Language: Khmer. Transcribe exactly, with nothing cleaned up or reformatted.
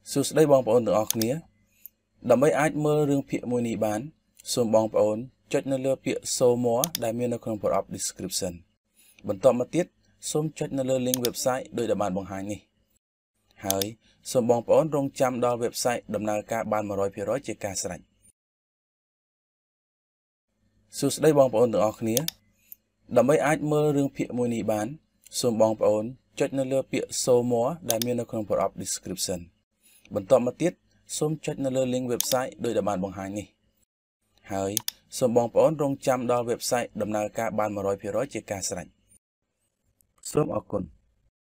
សួស្តីបងប្អូនទាំងអស់គ្នាដើម្បីអាចមើលរឿងភាគមួយនេះបានសូមបងប្អូនចុចនៅលើពាក្យ show more ដែលមាននៅក្នុងប្រអប់ description បន្ទាប់មកទៀតសូមចុចនៅលើ link website ដោយដែលបានបង្ហាញនេះហើយសូមបងប្អូនរងចាំដល់ website ដំណើរការបាន one hundred percent ជាការស្រេចសួស្តីបងប្អូនទាំងអស់គ្នាដើម្បីអាចមើលរឿងភាគមួយនេះបានសូមបងប្អូនចុចនៅលើពាក្យ show more ដែលមាននៅក្នុងប្រអប់ description បន្ទាប់មកទៀតសូមចុចនៅលើ link website ដោយដែលបានបង្ហាញនេះហើយសូមបងប្អូនរងចាំដល់ website ដំណើរការបាន one hundred percent ជាការស្រេចសូមអរគុណ